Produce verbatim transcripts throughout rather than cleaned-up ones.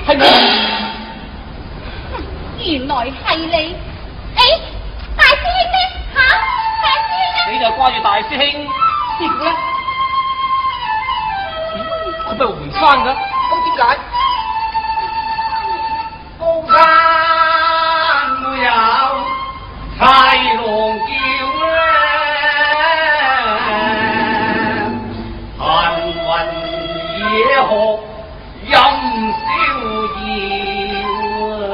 係我。 原來係你，誒，大師兄呢？嚇，大師兄呢？ 你就掛住大師兄，師傅咧？佢咪回山㗎？咁點解？高山沒有豺狼叫咧，行雲野鶴任逍遙啊！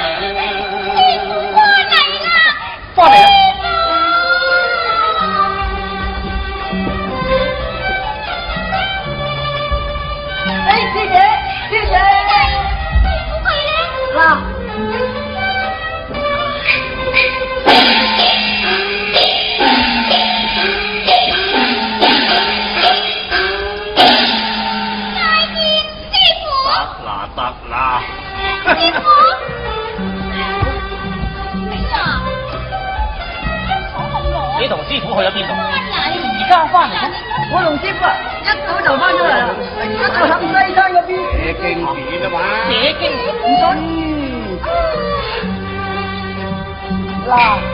翻嚟啦！ 哎，師姐，師姐， 師傅佢咧？ 嗱。 師傅，你啊，坐咁耐。 你同師傅去咗邊度？ 翻嚟。 而家翻嚟嘅。 我同師傅啊，一早就翻咗嚟啦，一早喺西山嗰邊。 寫經典啊嘛。 寫經唔准。嗱。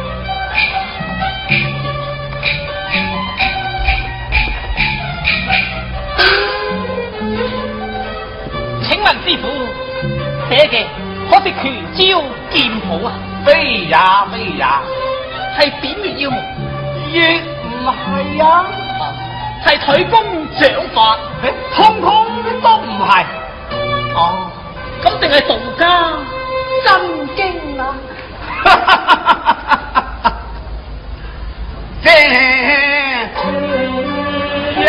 請問師傅，寫嘅可是拳招劍譜啊？非也非也，係點嘅腰門？亦唔係啊，係腿功掌法，通通都唔係。哦，咁定係道家真經啊？這有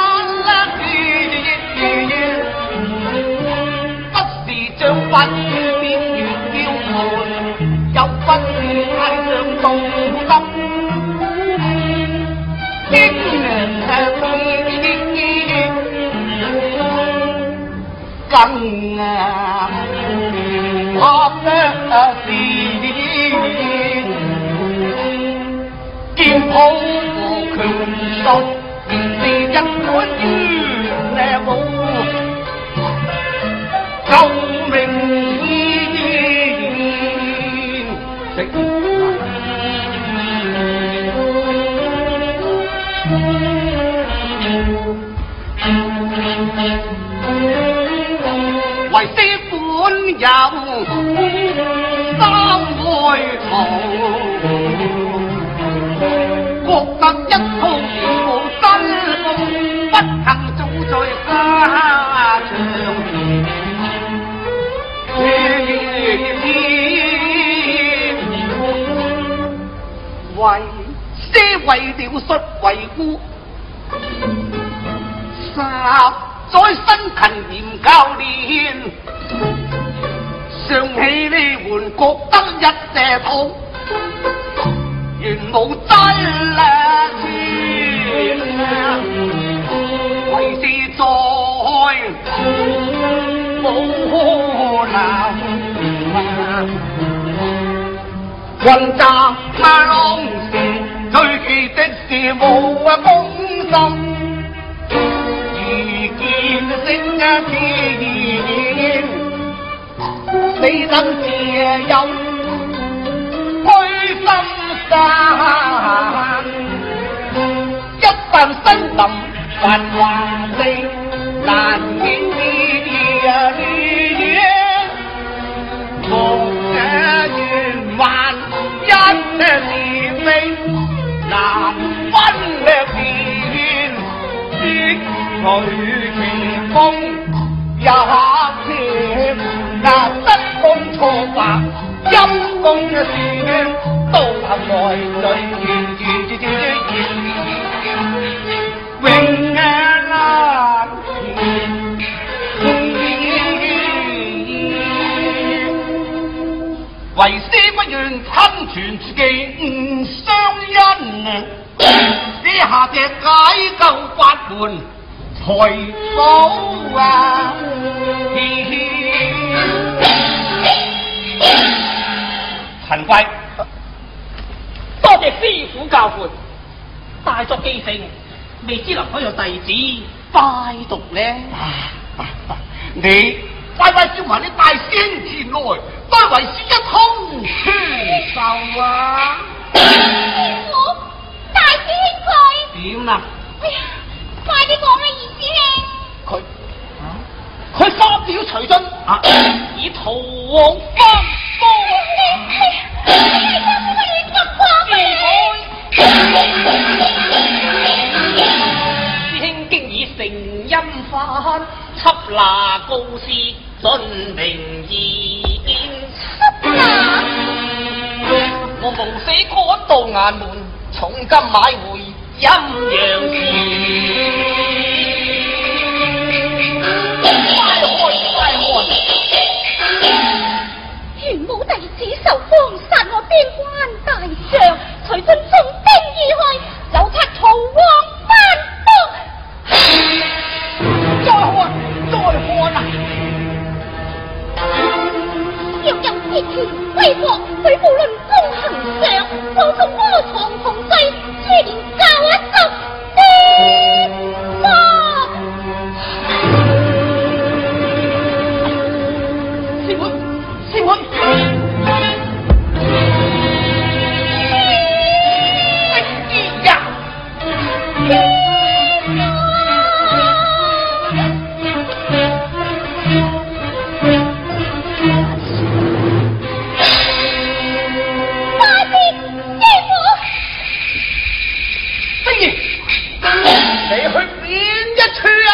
將軍邊緣標門，有分太上道心，經常更啊我的是劍譜和拳術，是一本於呢部。救命醫食為師本有三愛徒，覺得一套如無真功，不幸早在家場。為師為了術為故，十載辛勤嚴教練，尚氣呢換覺得一射痛，原無真力為師在無能。混雜馬浪時，最奇的是無啊公心，如見星啊天，你能自由開心散，一旦身臨繁華地，難免呢啲啊呢啲。無這願望一是非難分的變，必隨其風也甜，難得功錯白，陰功嘅事到頭來最遠遠遠遠永難為師不願親傳自己唔相因，這下隻解救法門才好啊！陳貴，多謝師傅教誨，大作記性，未知能否有弟子拜讀呢？你快快叫埋你大仙前來，不為是一通出手啊！ 師傅，大師兄佢點啊？ 哎呀，快啲講啦，二師兄。 佢佢三表隨進啊，以逃往翻波。 你你你三個亂咁講嘅。 師兄經已成陰法，緝拿告示盡明義。 緝拿？ 我無死趕到衙門，重金買回陰陽師。快看快看！ 玄武弟子受方殺我邊關大將，隨信送兵而去，有策逃往翻東。 再看再看啊！ 若有鐵拳歸國，佢無論功行上，放出窩藏紅碎，黐連教一十邊個。 師妹，師妹，哎呀！你去邊一處啊？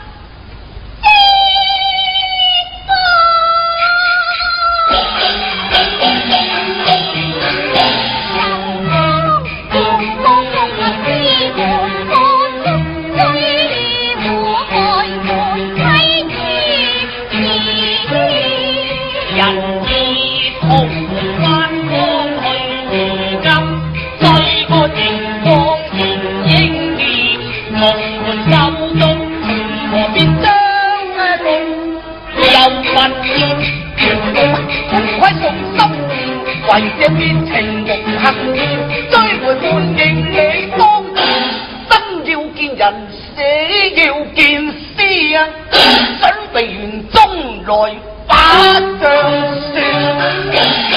為這邊情無恨，追回半應你當生要見人，死要見屍啊！準備完中來把仗算。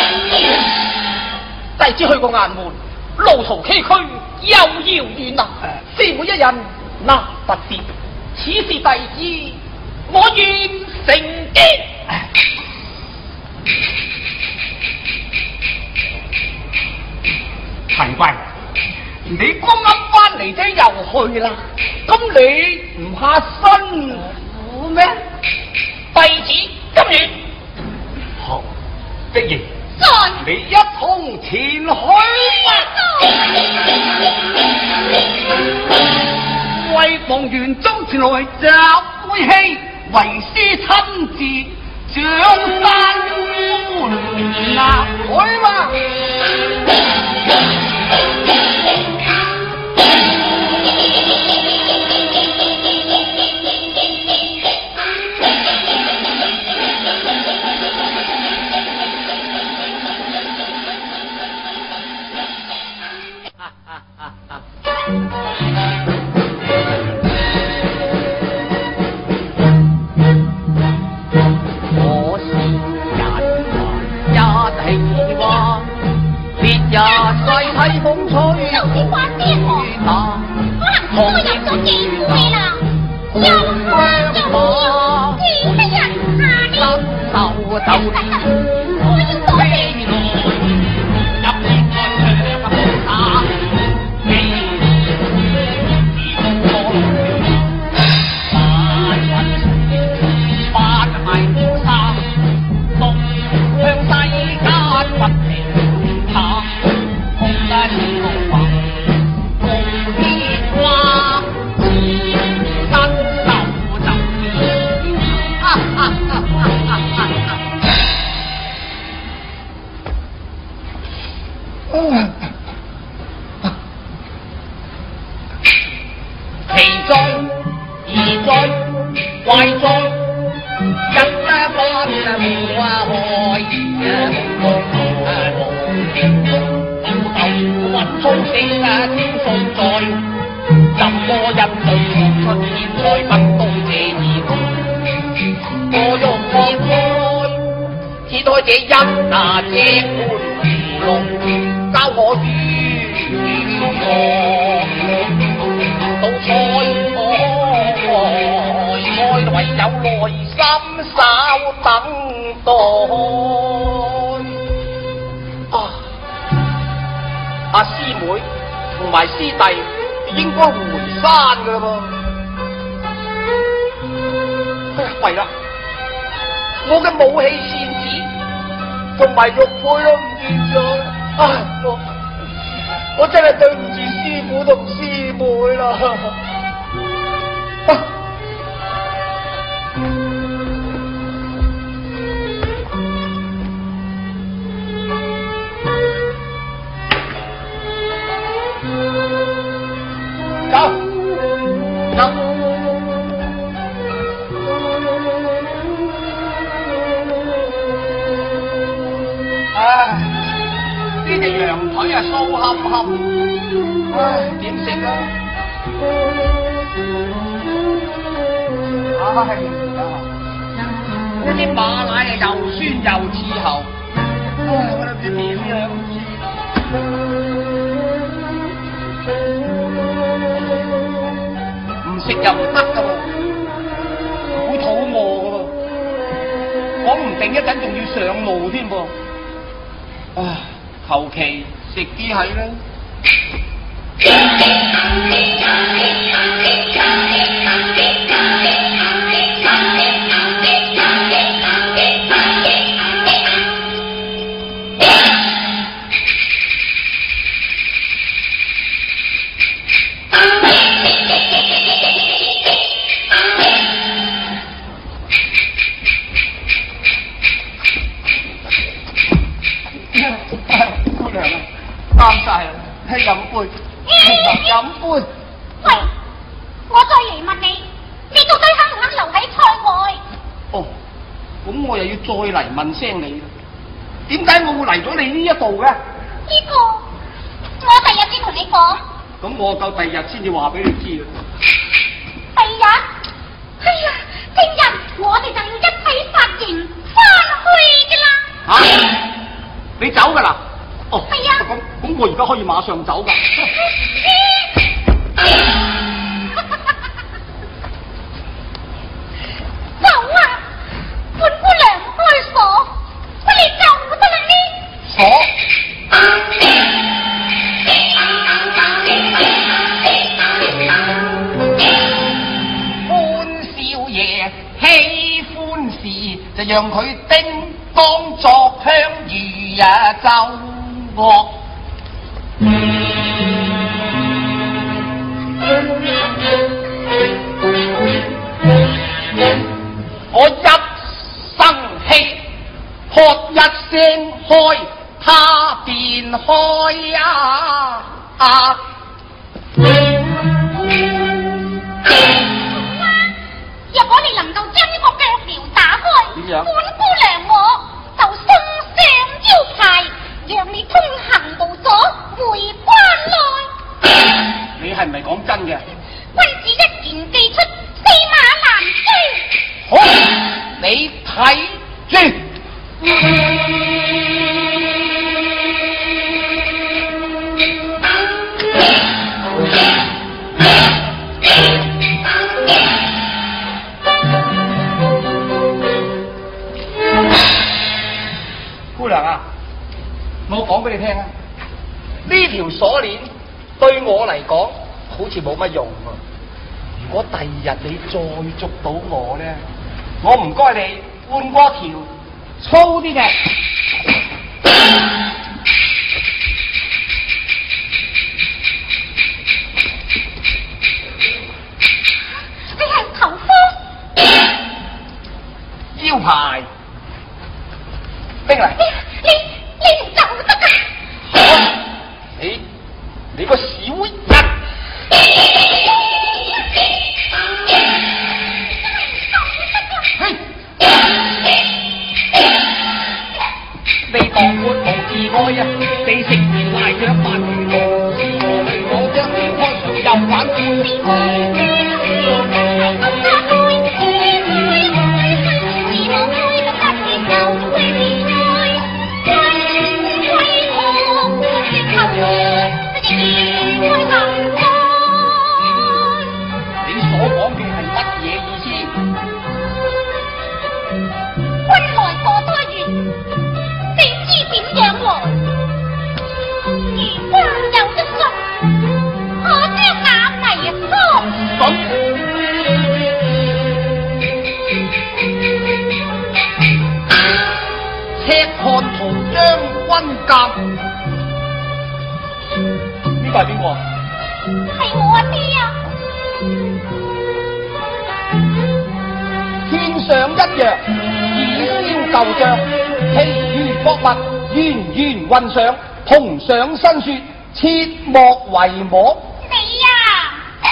弟子去過衙門，路途崎嶇又遙遠啊！師妹一人那不是，此事弟子我願承結。陳貴，你剛啱翻嚟啫，又去啦，咁你唔怕辛苦咩？弟子今日好，碧兒， 在你一同前去吧。為防玄宗前來集晦氣，為師親自上山觀啊，去吧。我是人話一起話，別日細睇風吹老師話咩喎？可能我入咗機會啦，又花又火，幾得人下你， 手就我要躲避。其中二災壞災，一家班啊無啊害啊無老豆雲中死啊天數在，任何人類出現在不到這二個，我用我。 在這一那這般愚弄，教我如何到菜菜唯有耐心稍等待。啊！阿師妹同埋師弟應該回山噶啦噃。哎呀，弊啦！我嘅武器扇子同埋玉佩都唔見咗，啊！我我真係對唔住師傅同師妹啦。啊走走。唉，呢隻羊腿啊酥冚冚，唉，點食啊？唉呀，呢啲馬奶啊又酸又刺喉，唉，我都唔知點樣唔食又唔得噶喎，會肚餓噶喎，講唔定一陣仲要上路添噃。唉，求其食啲係啦。姑娘啊，啱晒啦，飲杯，飲杯。 喂，我再嚟問你，你到底肯唔肯留喺菜外？ 哦，咁我又要再嚟問聲你啦。點解我會嚟咗你呢一度嘅？ 呢個我第日先同你講。 咁我夠第日先至話俾你知啦。 第日？哎呀，聽日我哋就要一起發營翻去噶啦。 吓、啊？你走噶啦？哦， 係啊。 咁咁我而家可以馬上走噶。 走啊！本姑娘開鎖，喂你走得啦呢？ 鎖。潘少爺喜歡時，就讓佢叮當作香如呀奏樂。我一生氣，喝一聲開，他便開呀！啊！ 若果你能夠將呢個腳鐐打開， 點樣？ 本姑娘我就送上招牌，讓你通行無阻回關來。 你係唔係講真嘅？ 君子一言既出，驷馬難追。 好，你睇住。姑娘啊，我講俾你聽啊，呢條鎖鏈對我嚟講好似冇乜用啊。如果第二日你再捉到我咧，我唔該你換過條粗啲嘅。 你係頭夫？ 招牌拎嚟。 你你唔走得噶？ 你你個小人！嘿！你當官無自愛啊！你食完賴藥飯，我將你開除又反悔。 我開，我開，我開，我開，我開，我開， 監。呢個係邊個？ 係我爹啊！ 天上一陽，燃燒舊帳，其餘各物源源運上，同上新說，切莫遺忘。 你呀、啊！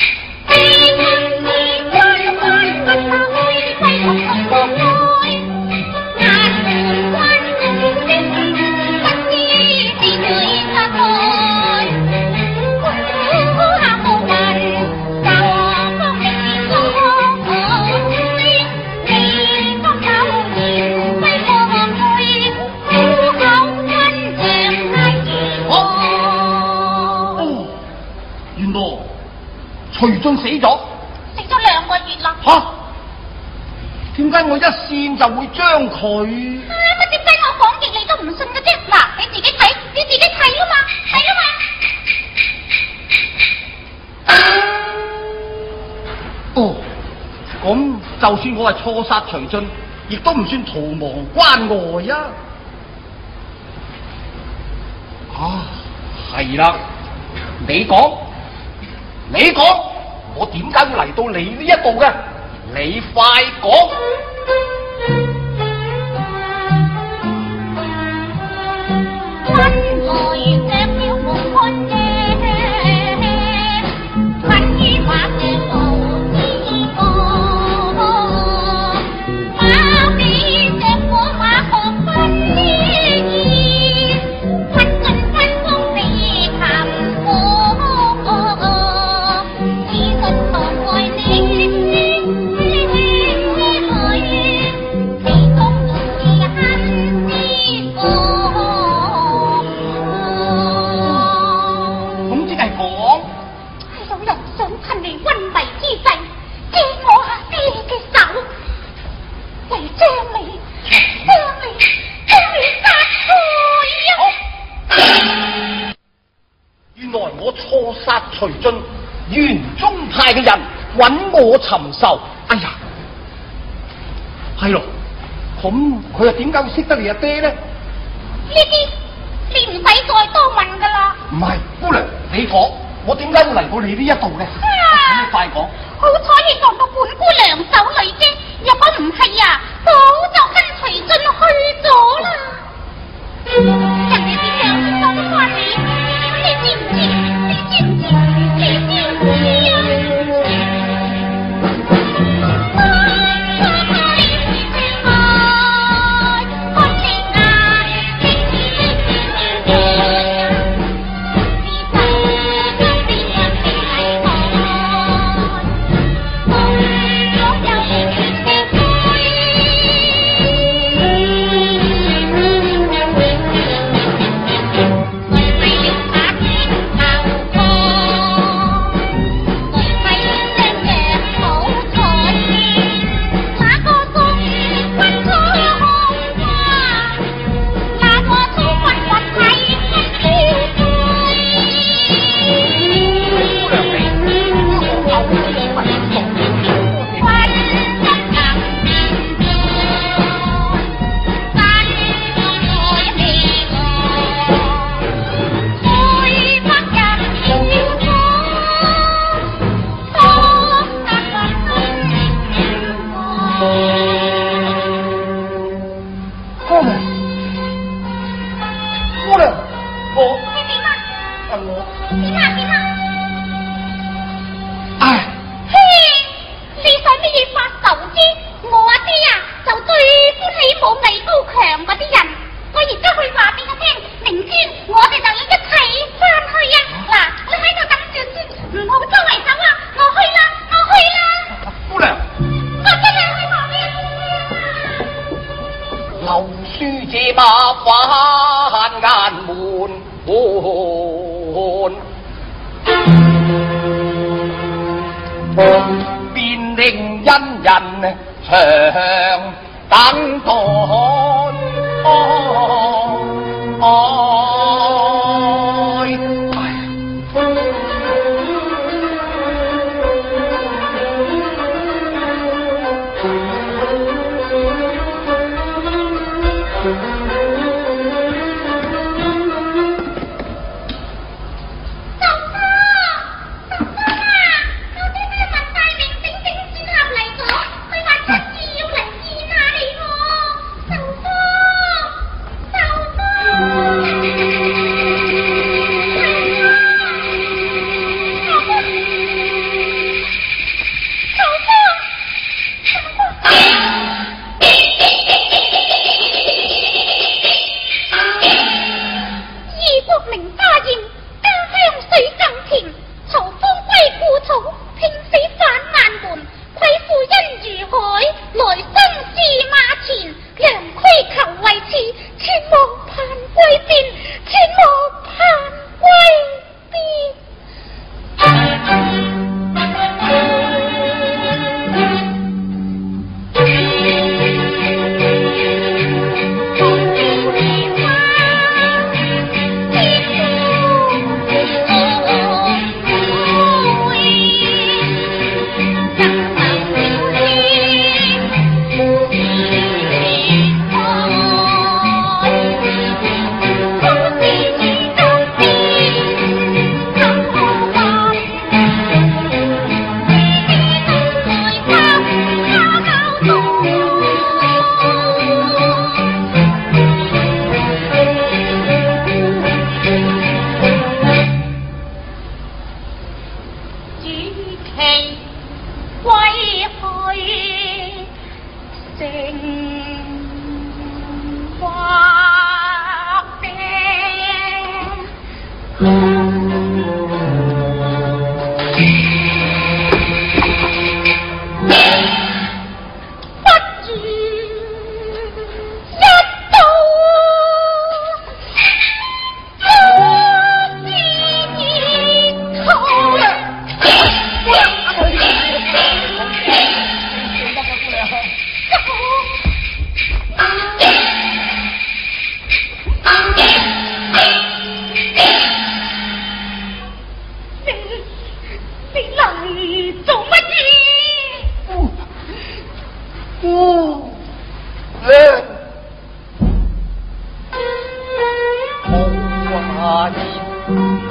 徐俊死咗， 死咗兩個月啦。 吓？點解我一線就會將佢？ 啊！乜點解我講極你都唔信嘅啫？嗱，你自己睇，你自己睇啊嘛，睇啊嘛。 哦，咁就算我係錯殺徐俊，亦都唔算逃亡關外啊！啊，係啦，你講，你講。我點解會嚟到你呢一度嘅？你快講！ 君來隻表無看嘅，困於馬嘅無知覺，馬比隻火馬學分意，困進分風地談我。 徐俊，袁宗派嘅人揾我尋仇，哎呀，係咯，咁佢又點解會識得你阿爹呢？ 呢啲你唔使再多問噶啦。 唔係，姑娘，你講，我點解會嚟到你呢一度呢？ 啊、 你快講。 好彩你撞到本姑娘手裏啫，若果唔係啊，早就跟徐俊去咗啦。人哋點樣幫翻你？你知唔知？你知唔知？你知唔知啊？便令恩人長等待。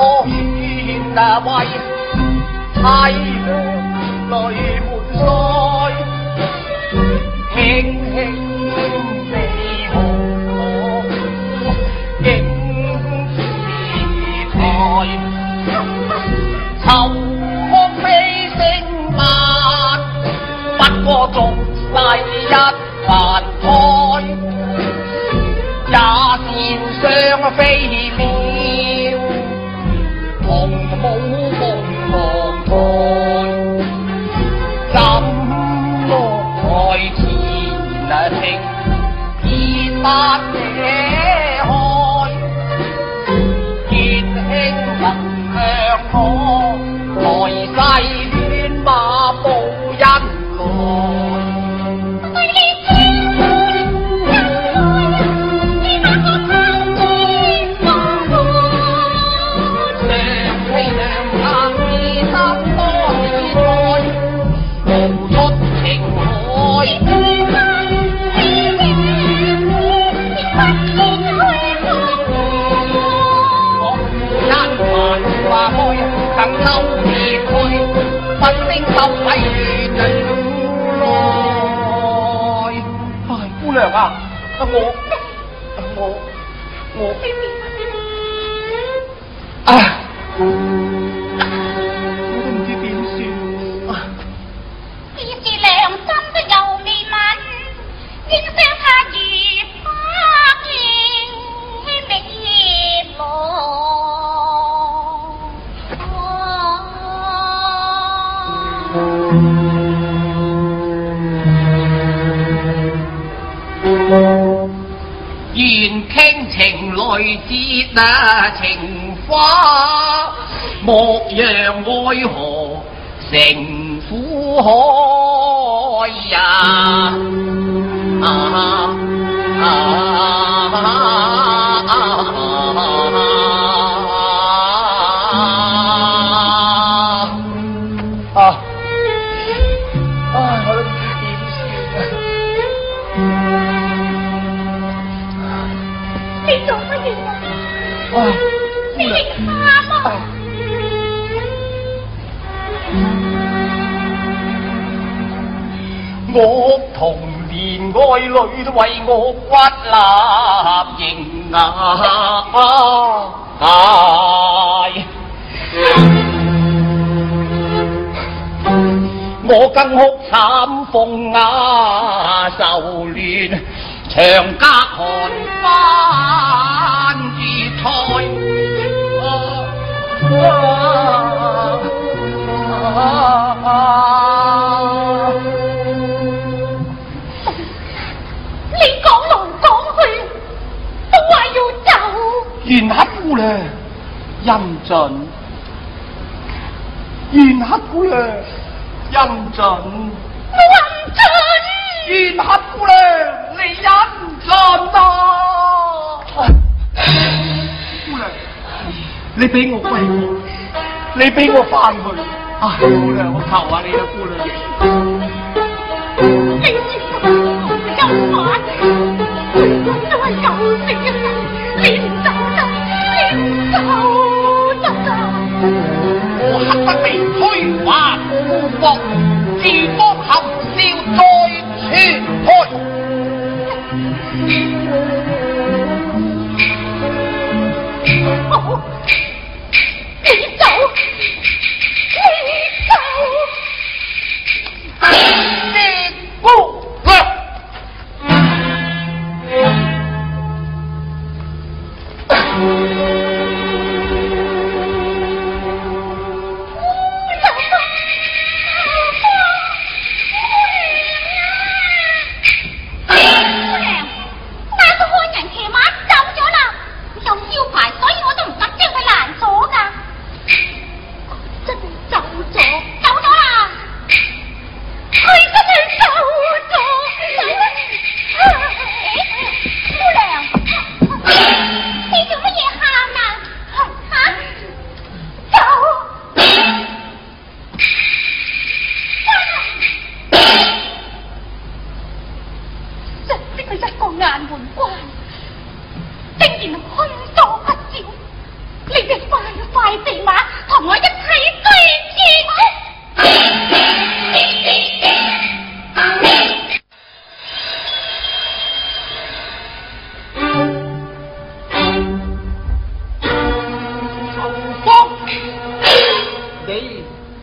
我見那位凄涼淚滿腮，輕輕地看景似台，秋風飛聲慢，不過俗世一凡胎，也羨雙飛鳥，同舞夢郎台，怎落台前聽已不捨開，結兄能向我來世戀馬報恩來。等秋別去，不聲心喺遠來。唉，姑娘啊，我我我，唉，我都唔知點算。 只是良心都有未泯，應聲他如花見未來。 願傾情淚節那情花，莫讓愛河成苦海呀！啊啊啊啊！唉，我都唔知點算啊！ 你做乜嘢啊？ 唉， 你喊啊！ 我童年愛侶都為我骨立形骸，我更哭慘鳳雅愁亂，長隔寒翻月台。啊啊啊啊你講來講去都話要走。 元黑姑娘，恩準。元黑姑娘，恩準。 我恩準。 元黑姑娘，你恩準啊！姑娘，你俾我歸我，你俾我翻去。啊，姑娘，我求下你啦，姑娘。 你知道有反，都係九死一生，你唔走得，你唔走得啊！ 我恨不被虛華孤博，自當含笑再穿開。 好，你走，你走。 你不來。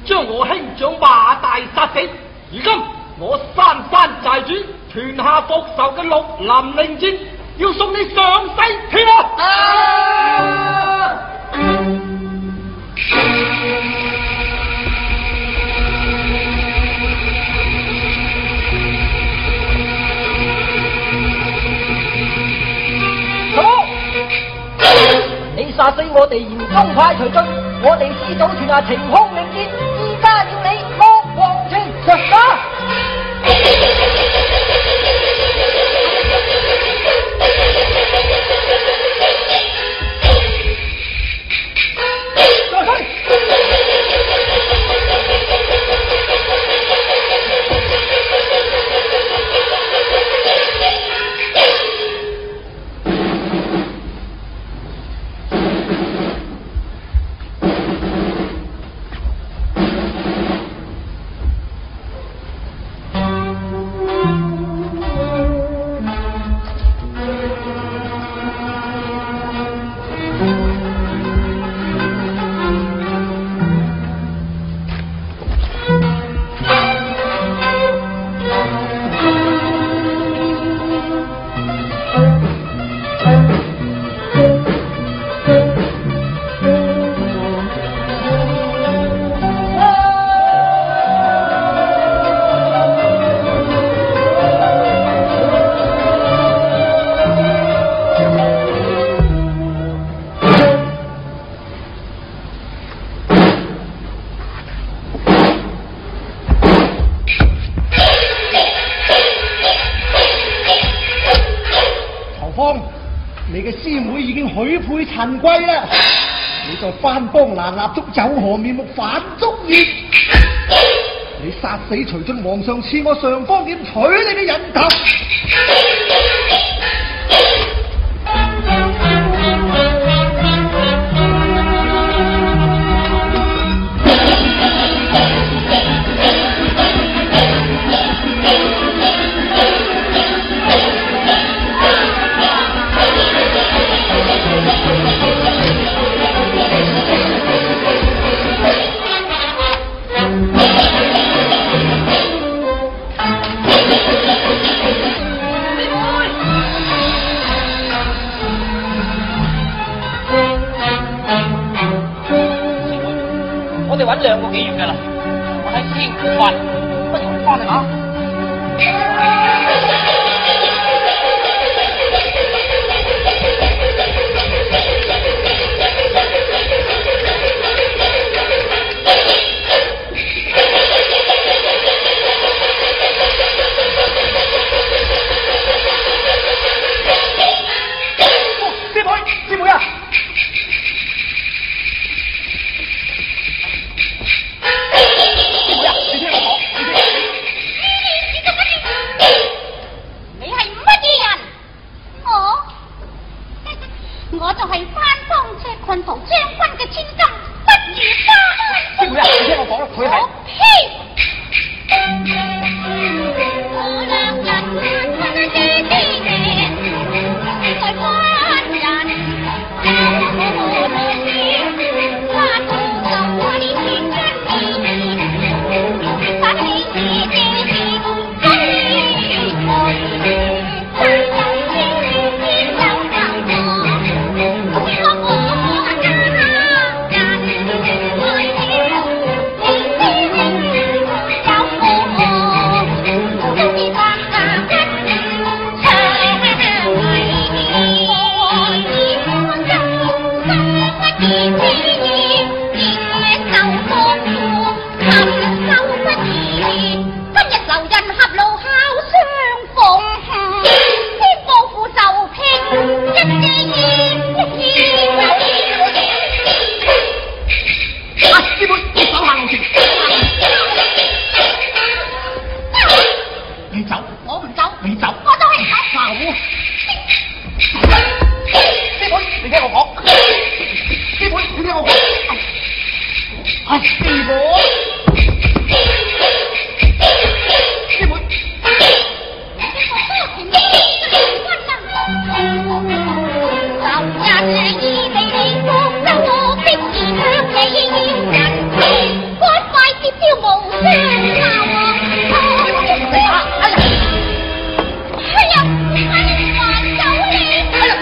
将我兄長馬大殺死。而今我山山寨主屯下復仇嘅綠林令箭，要送你上西天啊！啊你殺死我哋嚴宗派徐進，我哋師祖傳下晴空令箭，依家要你惡王情實打。 陳貴啦！你就番邦蘭蠟燭有何面目反中意？你殺死徐進，皇上賜我上方劍取你嘅人頭。 揾兩個幾月㗎啦，我睇天唔快，不如翻嚟嚇。師妹，師妹啊！ 我就係番邦赤群圖將軍嘅千金不如花。 師妹啊，你聽我講啦，佢係。 我兩人分啲啲嘅，在番人我來見，花到就我啲千金面，把你嘅嘅嘅真愛。 快啲！ 無相鬧啊！哎呀！哎呀！快還走你！哎呀！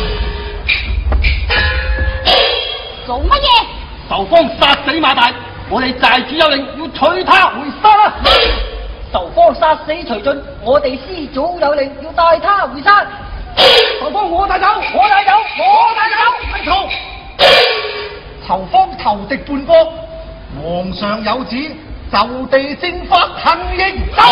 做乜嘢？ 仇方殺死馬大，我哋寨主有令要取他回山啊！ 仇方殺死徐進，我哋師祖有令要帶他回山。 仇方我帶走， 我帶走，我帶走， 咪逃！ 仇方投敵叛國，皇上有旨，就地正法行刑，走！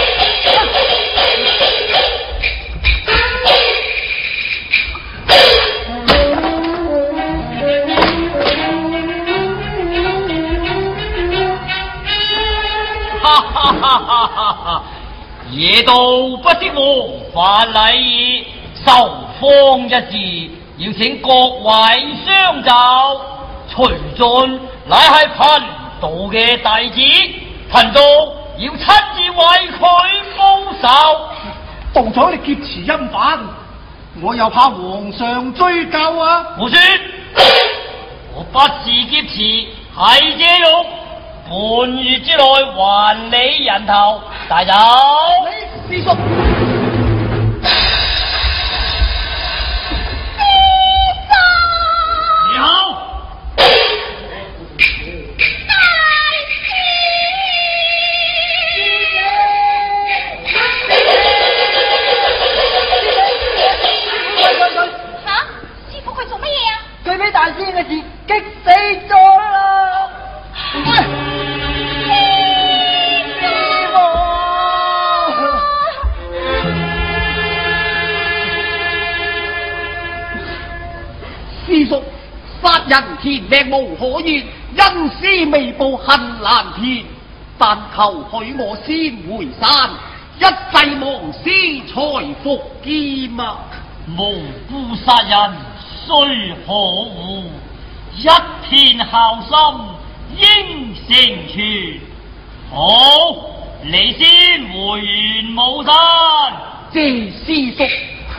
哈哈哈哈哈哈！野道不知王法禮儀，受方一事，要請各位相就。徐進乃係貧道嘅弟子，貧道要親自為佢報仇。 道長你劫持陰犯，我又怕皇上追究啊！ 胡說！我不是劫持，係借用。半月之內還你人頭，帶走。 你師叔。 你好。 最尾大師兄嘅事激死咗啦！喂， 師父，師叔殺人填命無可怨，恩師未報恨難填，但求許我先回山，一世忘師才復見啊！ 無辜殺人雖可惡，一片孝心應成全。好，你先回元武山。 謝師叔。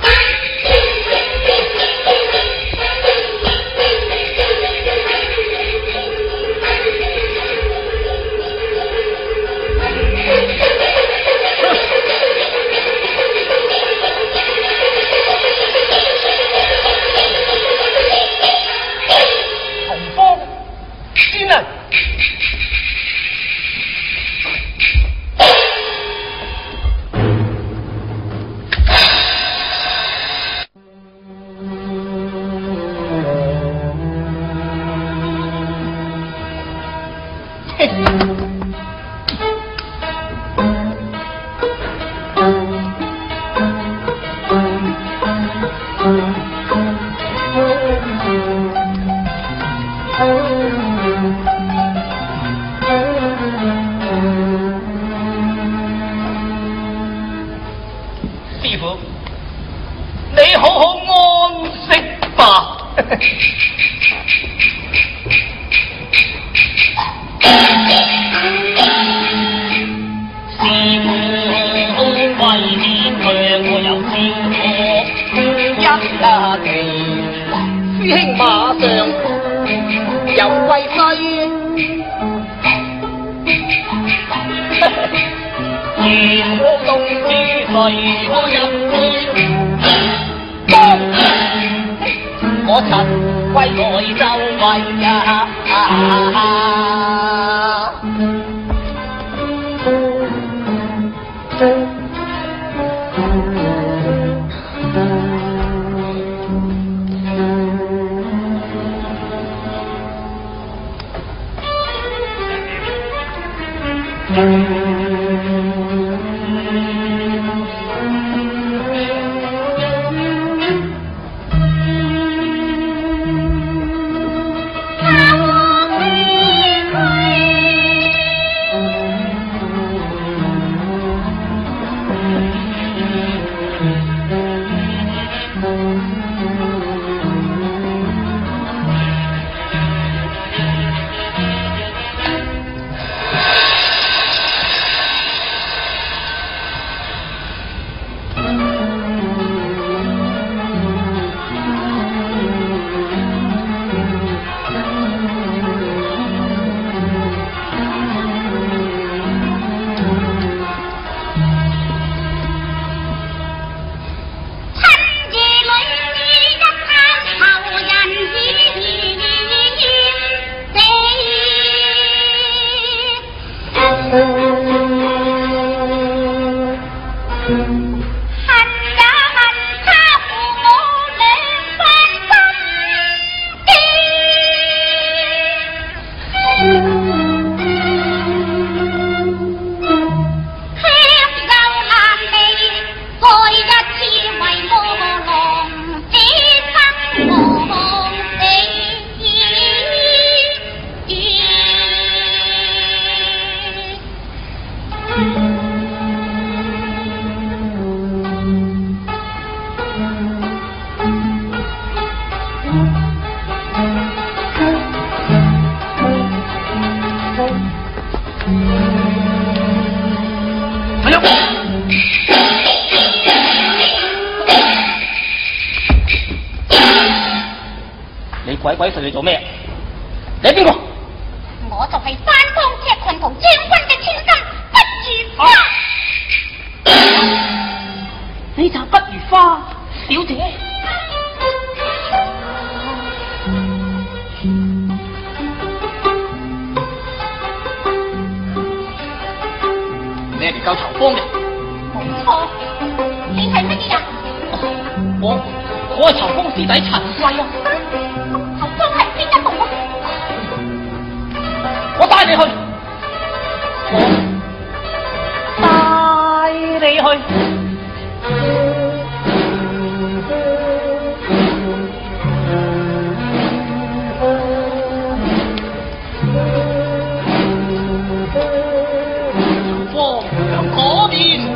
師傅，你好好安息吧。師傅為你讓我有天國一啊地，師兄馬上有貴妃。願我送之隨我入會，當我曾歸來就位啊！ 鬼鬼祟祟做咩？你係邊個？ 我就係山江赤群同將軍嘅千金不如花。 你就不如花小姐。 你係嚟救曹芳嘅？ 冇錯，你係乜嘢人？ 我我係曹芳師弟陳貴啊！ 曹芳係邊一個啊？ 我帶你去，我帶你去。曹芳向嗰邊。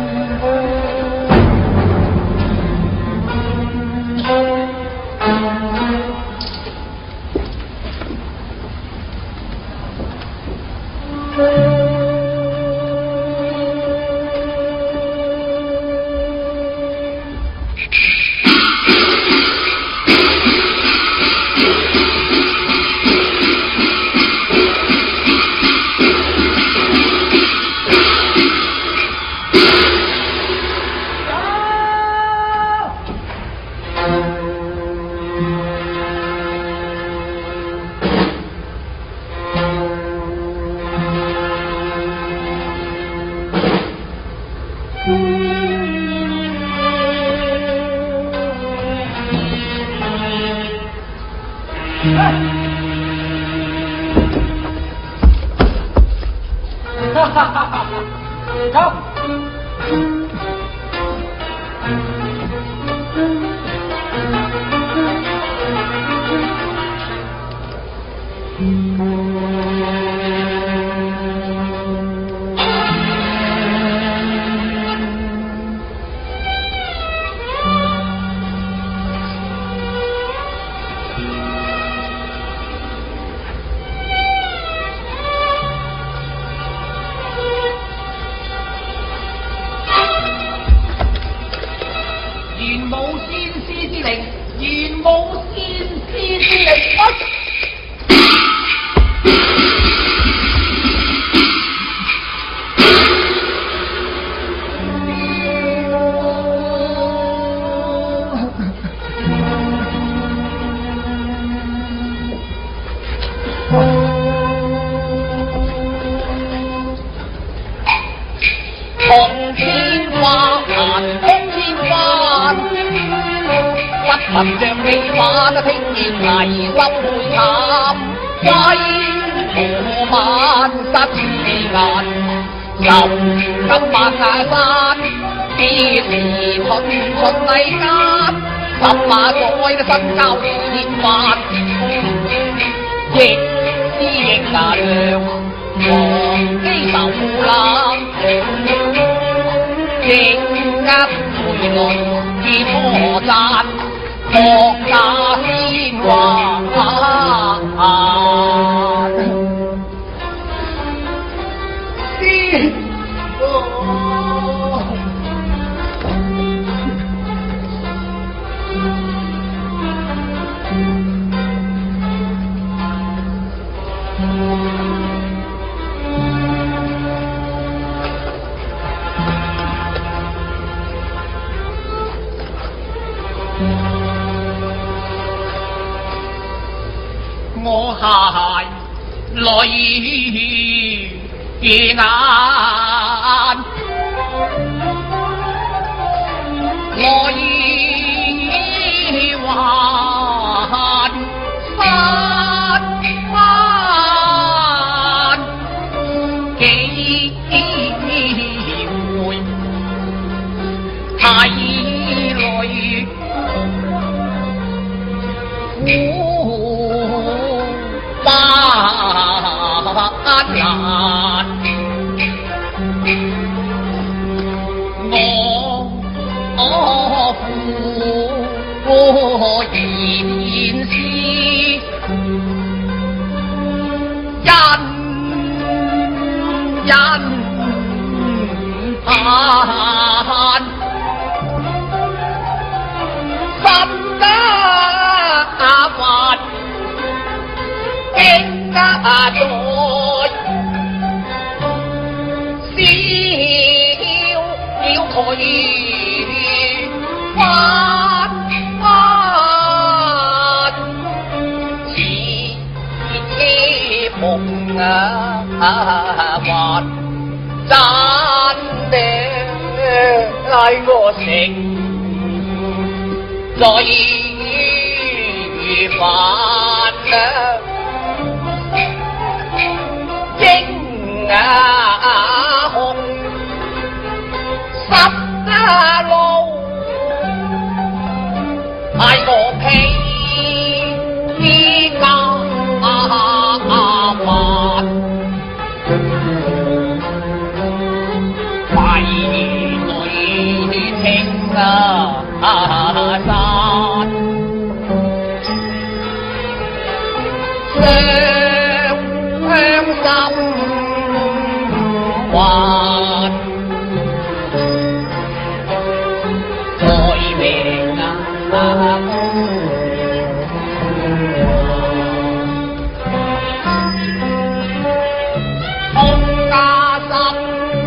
哈哈哈哈！走。 憑着你馬聽見危心會慘，威武萬失眼，由今晚下山，必是順順利間，十馬賽嘅身交千萬，亦知亦難量，黃基受冷，應急回來結破綻。國家先華先我係淚眼，我已還山花。 幾回睇淚苦不難，我苦言思因因盼心家煩經家在笑了佢翻翻似夢啊還真的係我成最煩啊英啊紅十啊路係我披甲還為女情啊山傷心還愛命啊空家心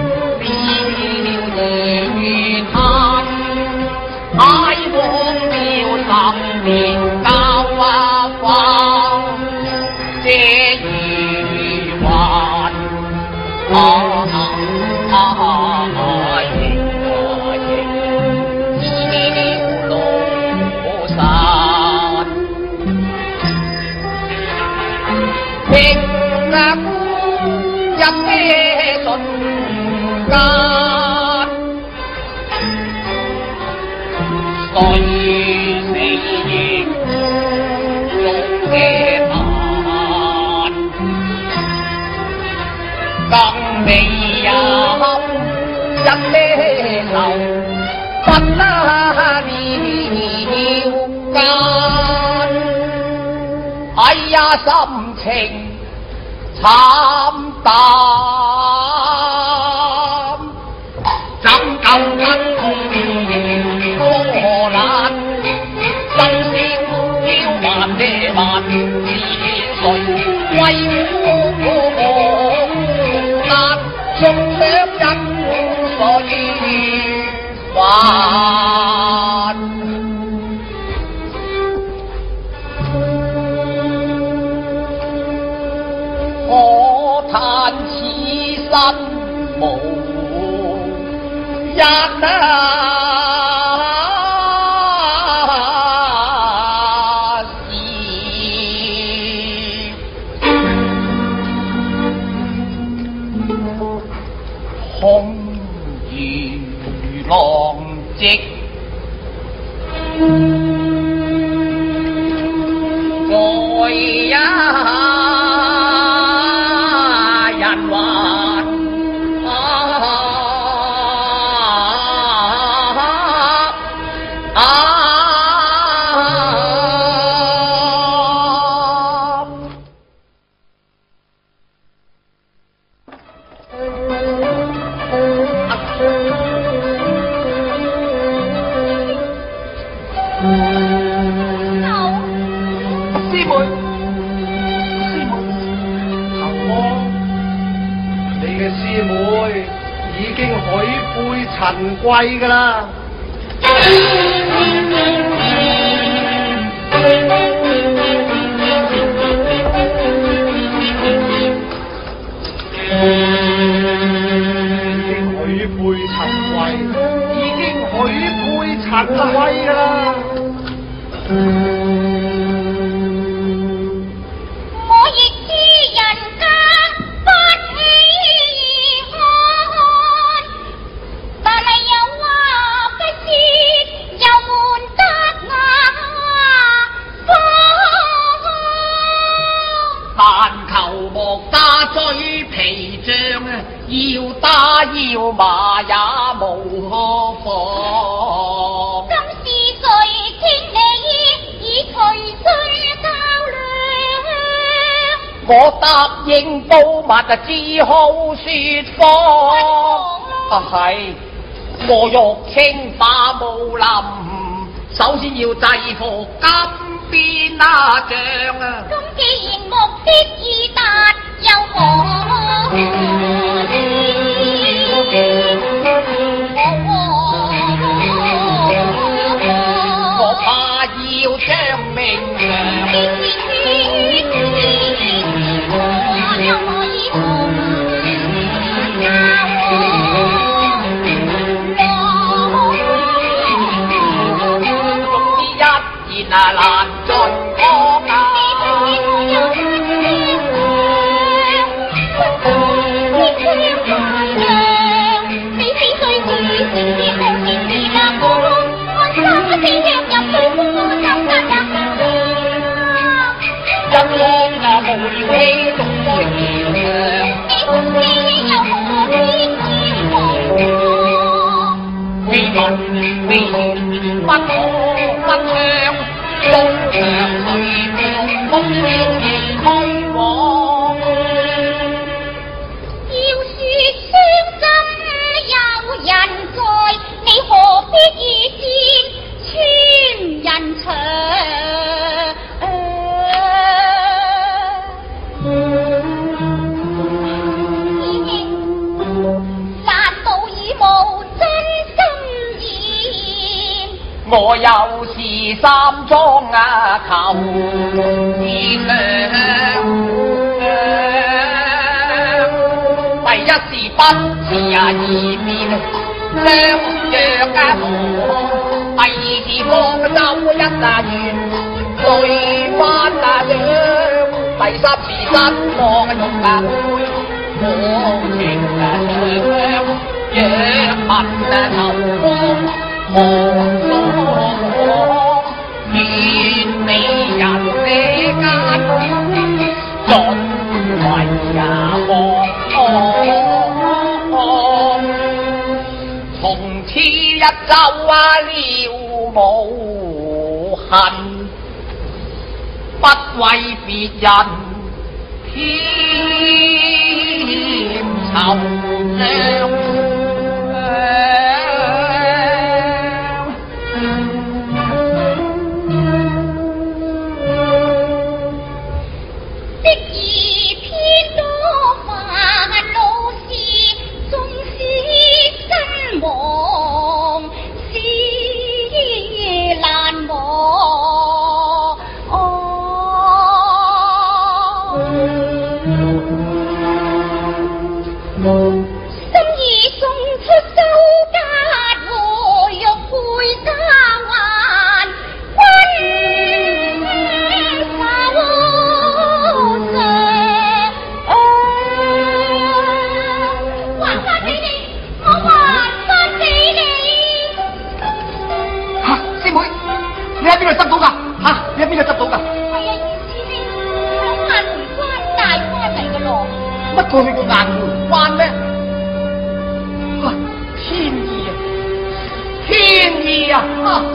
變如炭愛往了十年交啊花這如幻啊啊啊情啊情已了路散情啊一些瞬間誰死亦用嘅難更未有一些流不拉了間哎呀心情慘淡怎夠不多難生笑要還的還是誰為我難送上人誰還我嘆此生無人啊是空如浪跡在一人還陳貴噶啦，已經許配陳貴，已經許配陳貴噶啦。 我亦知人家不喜服打嘴皮仗，要打要罵也無可防。 今是誰聽你以隨信較量？ 我答應到密啊，只好説謊。啊係，我欲稱霸武林，首先要制服金邊那將啊！ 咁既然目的已達，又何我怕要將命償。 我又可以同那難盡講啊！我又是三莊啊，求賢良。第一是不辭啊義面相讓啊同，第二是方舟一啊圓對翻啊樣，第三是失望啊用啊杯，我情啊相若問啊頭光。望所望，見美人這間，盡為也望。從此一周啊了無痕，不為別人添愁傷。過去個雁門關咩？啊，天意啊，天意啊！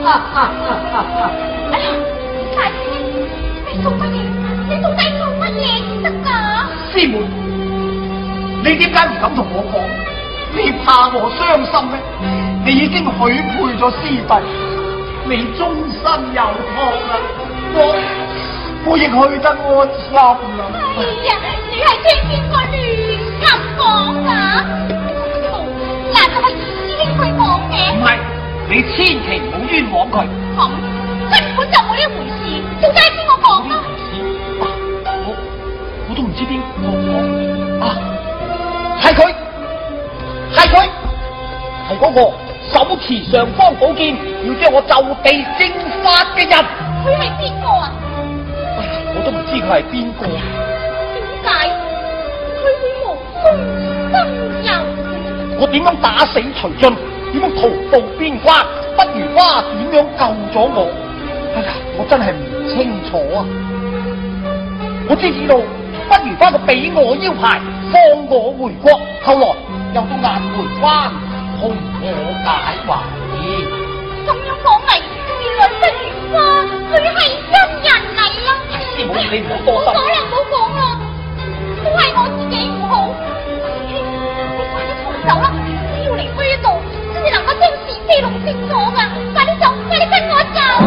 哎呀，大師，你做乜嘢？你到底做乜嘢先得㗎？ 師妹，你點解唔敢同我講？你怕我傷心咩？你已經許配咗師弟，你終身有託啦，我我亦去得安心啦。 哎呀，你係聽邊個亂咁講啊？難道係二師兄佢講嘅？ 唔係，你千祈唔好冤枉佢。 咁根本就冇呢回事，到底係邊個講啊？ 我我都唔知邊個講啊！係佢，係佢，係嗰個手持尚方寶劍要將我就地正法嘅人。 佢係邊個啊？ 哎呀，我都唔知佢係邊個。 點解佢會無中生有？ 我點樣打死徐俊？點樣徒步邊關？不如花點樣救咗我？哎呀，我真係唔清楚啊！我只知道不不如翻個俾我腰牌，放我回國。後來又到顏回關，同我解圍。 咁樣講嚟，原來碧如花佢係真人嚟啦。 師妹，你唔好多心。 唔好啦，唔好講啦，都係我自己唔好。你快啲逃走啦！只要離開呢度，先至能夠將是非弄清楚噶。快啲走，快啲跟我走。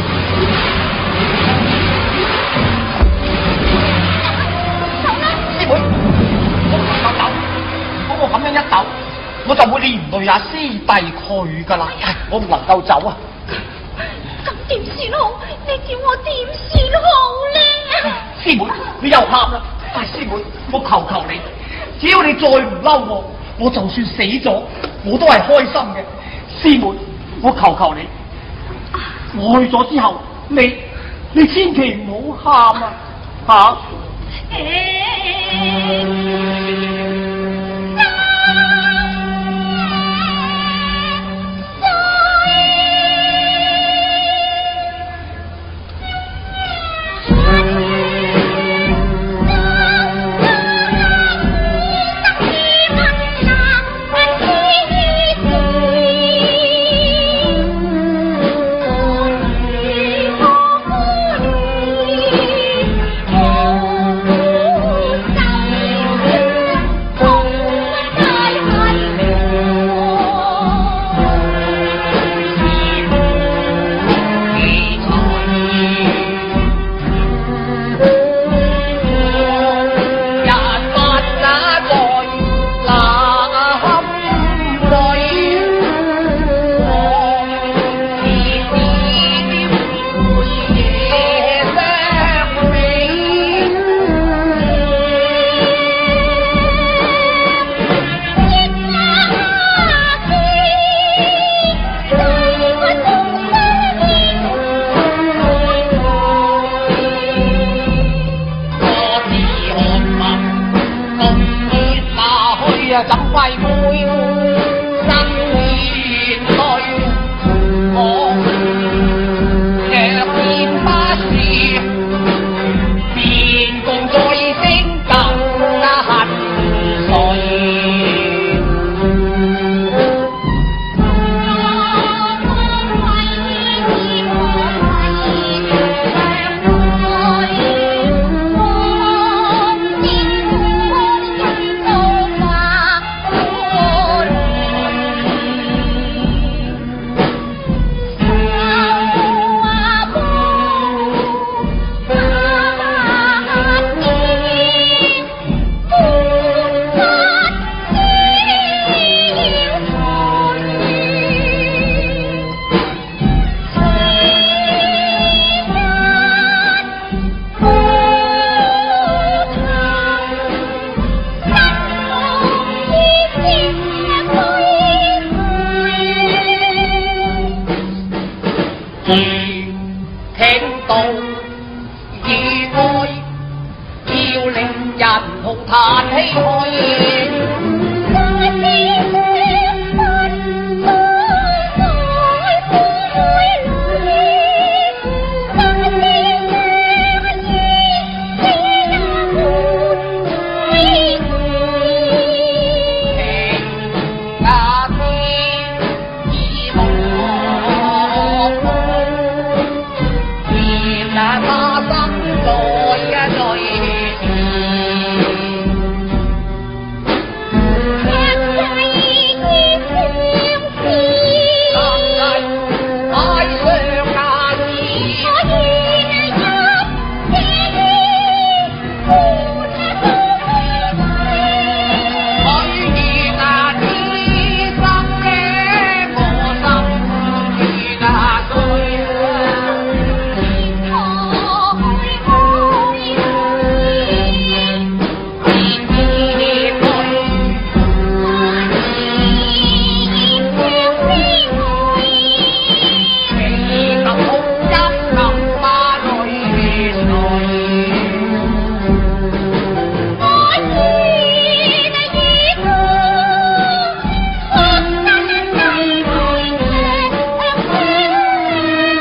師妹，我唔能夠走，如果我咁樣一走，我就會連累阿師弟佢噶啦，我唔能夠走啊！ 咁點算好？你叫我點算好咧？ 師妹，你又喊啦！唉，師妹，我求求你，只要你再唔嬲我，我就算死咗，我都係開心嘅。師妹，我求求你，我去咗之後，你你千祈唔好喊啊！吓、啊！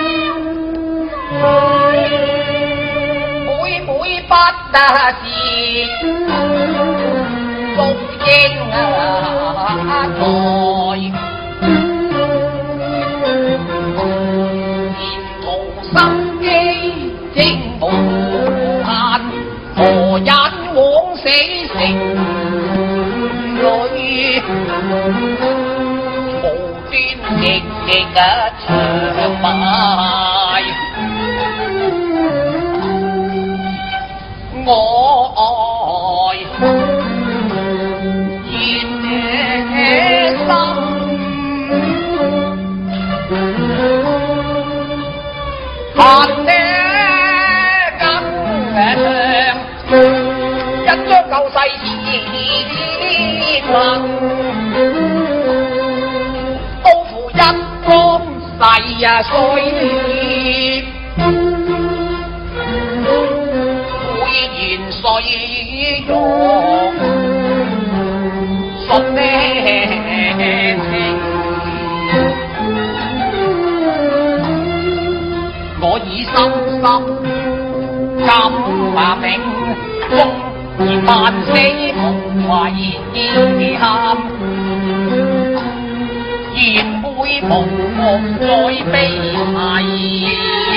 得是女，無端極極嘅長埋，我愛現野心。限呢咁嘅一張舊世衣物，都付一江世啊水，會言水用信呢情。我以深深感啊銘風而萬死無遺憾，然會無夢再悲啼。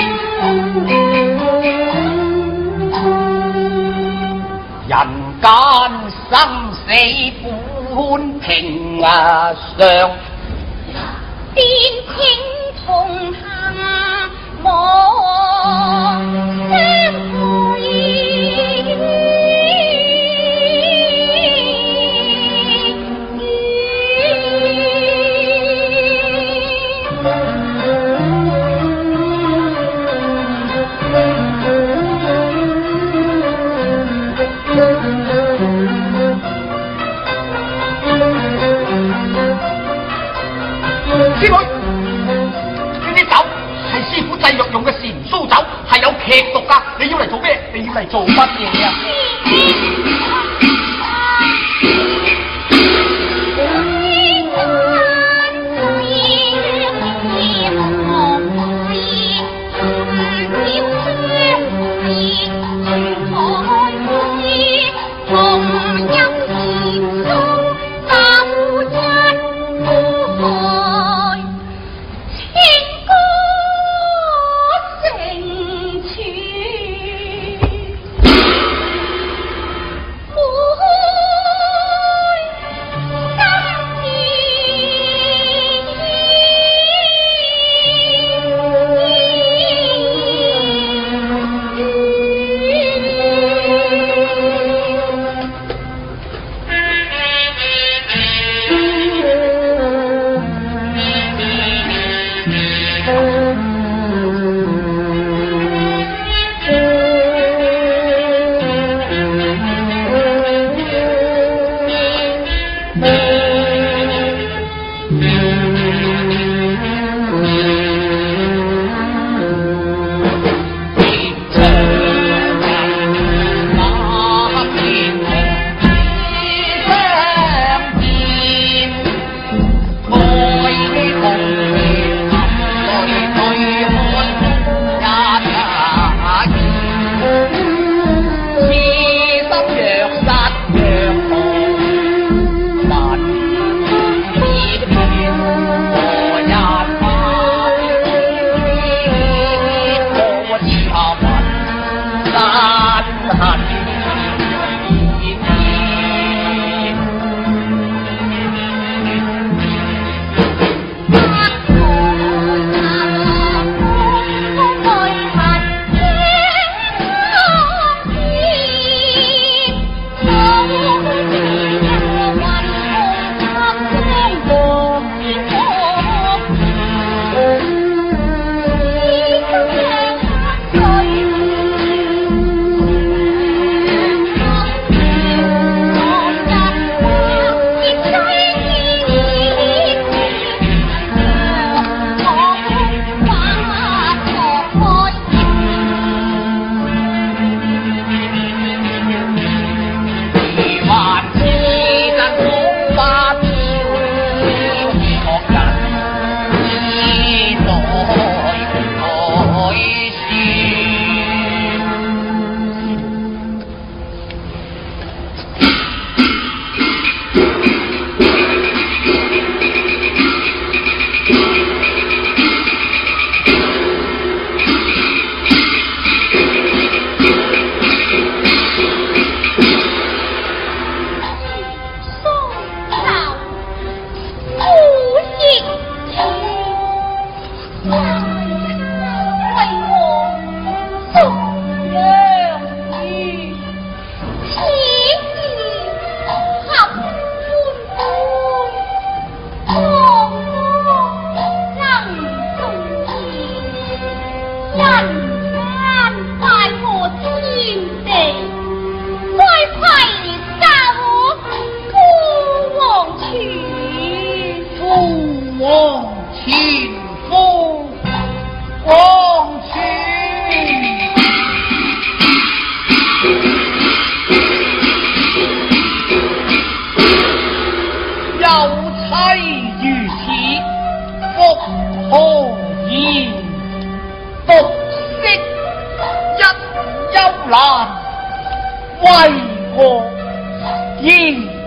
人間生死本平啊常， 邊傾同行。我相陪， 師妹，呢啲酒係師傅製藥用嘅禪蘇酒，係有劇毒㗎。你要嚟做咩？你要嚟做乜嘢啊？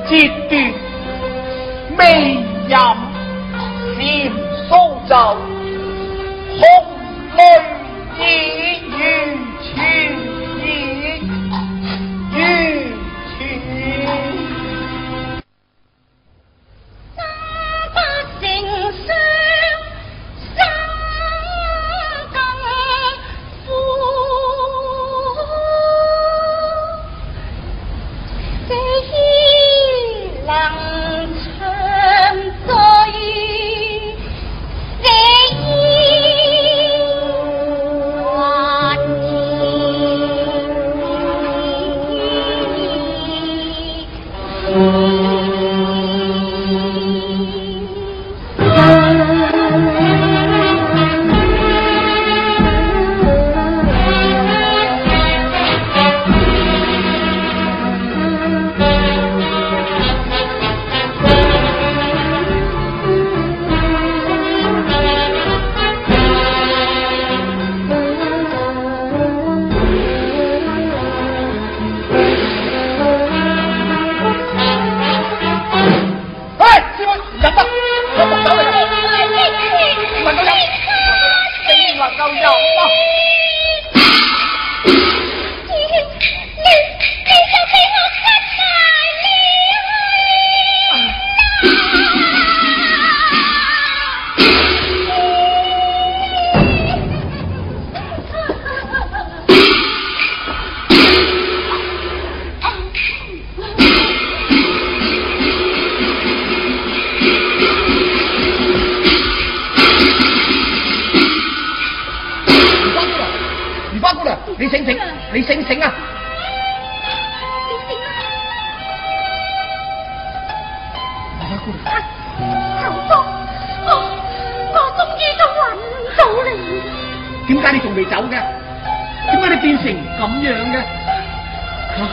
截斷未任禪蘇州，紅淚已如前已如前。 生不成雙，生更苦。這衣能長在這衣還你醒醒，你醒醒啊！ 你醒啊！頭叔，我我終於都揾到你。 點解你仲未走嘅？點解你變成咁樣嘅？啊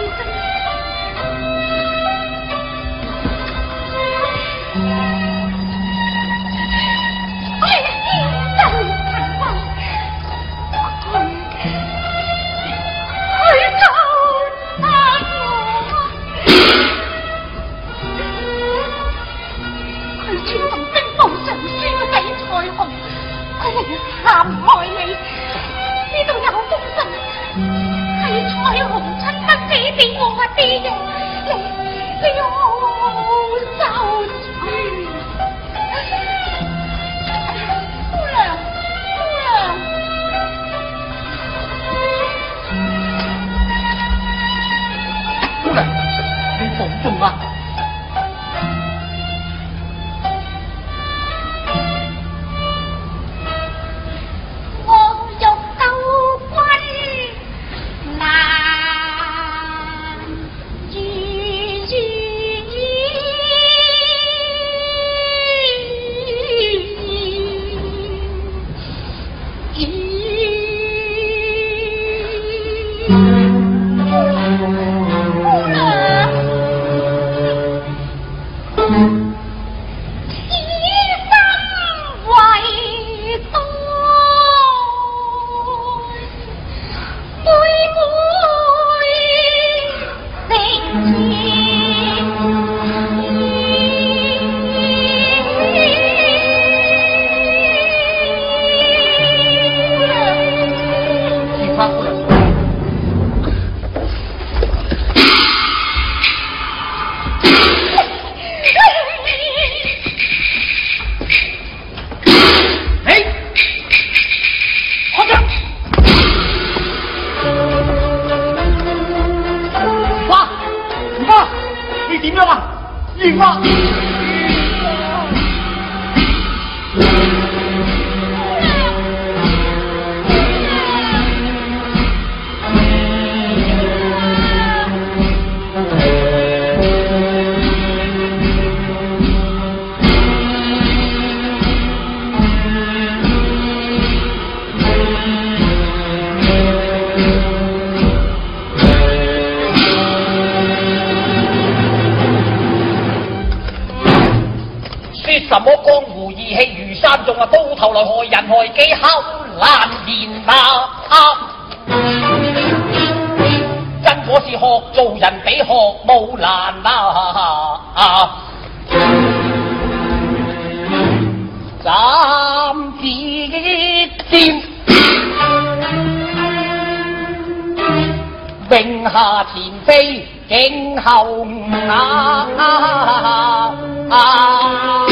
陷害你，呢度有封信，係彩虹親筆寫俾我哋嘅，你你要好好收住。姑娘，姑娘， 姑娘，你保重啊！點樣啊？完啦！什麼江湖義氣如山重啊，到頭來害人害己，口難言啊！真果是學做人比學武難啊！ 下前非景後啊啊啊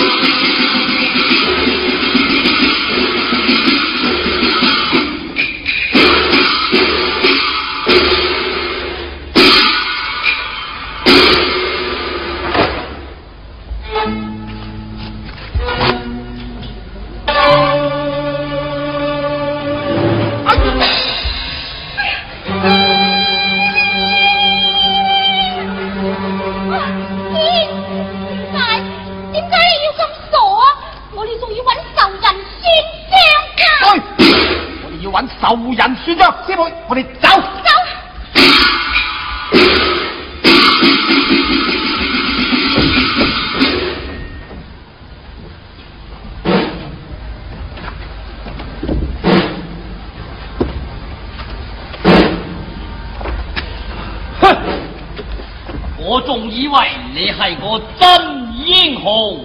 仇人算賬，師妹，我哋走。 走。 哼！我仲以為你係個真英雄，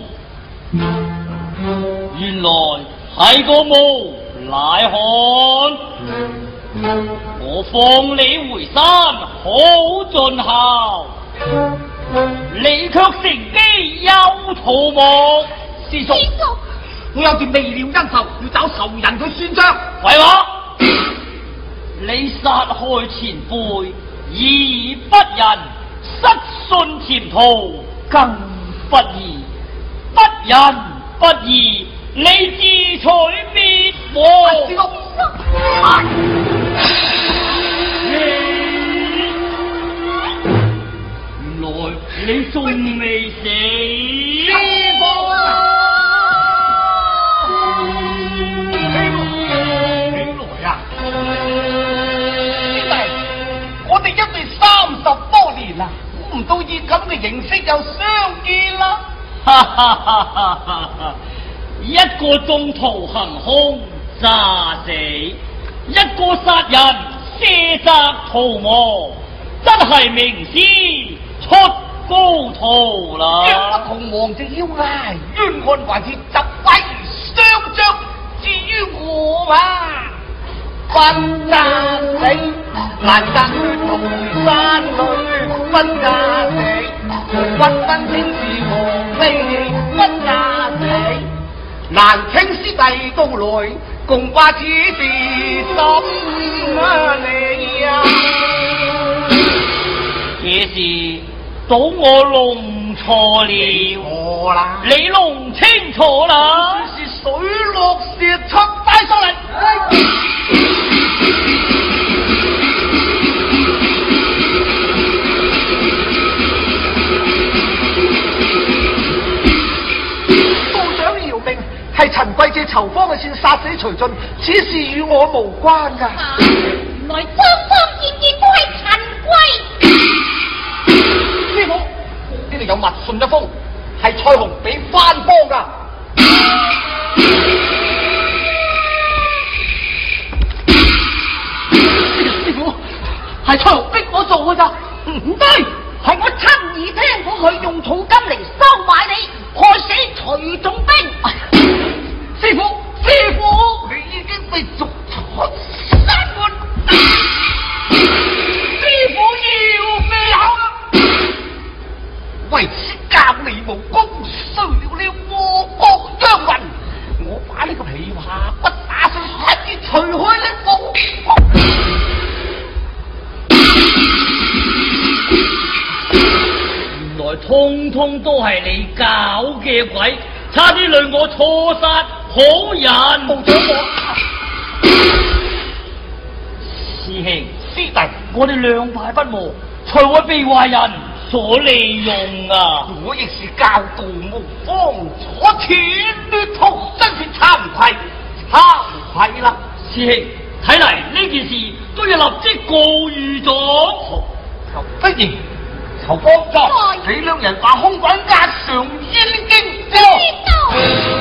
原來係個無賴漢，我放你回山好盡孝，你卻乘機又逃亡。師叔， 我有段未了恩仇，要找仇人去算賬。 廢話，你殺害前輩，義不仁，失信潛逃，更不義，不仁不義。你自取滅亡。師叔，原來你仲未死。師父， 幾耐啊？師弟，我哋一對三十多年啦，估唔到以咁嘅形式又相見啦。 哈哈哈哈哈哈！一個中途行兇詐死，一個殺人卸責逃亡，真係名師出高徒啦！ 冤不同亡就要挨，冤案還是執位相將。至於我啊，不詐死，難得去桃山裏不詐死，屈分清是和非不詐死。難請師弟到來，共話此事心啊你啊！ 這事倒我弄錯了， 錯啦！ 你弄清楚啦！ 是水落石出，帶上嚟。係陳貴借囚方嘅線殺死徐進，此事與我無關㗎。 啊，原來雙雙件件都係陳貴。 師傅，呢度有密信一封，係蔡紅俾番幫㗎。師傅，係蔡紅逼我做㗎咋？唔對，係我親耳聽到佢用重金嚟收買你，害死徐仲兵。師傅，師傅，你已經被逐出山門，師傅要咩口啦？為此教你無功，衰了你禍國殃民，我把呢個琵琶骨打碎，一於除開你無。 原來通通都係你搞嘅鬼，差啲令我錯殺好人。 部長我， 師兄師弟，我哋兩敗不和，才會被壞人所利用啊！ 我亦是教導無方，左前劣徒，真是慚愧，慚愧啦！ 師兄，睇嚟呢件事都要立即告御狀。 不然，仇方作，你兩人把空鬼押上燕京。 知道。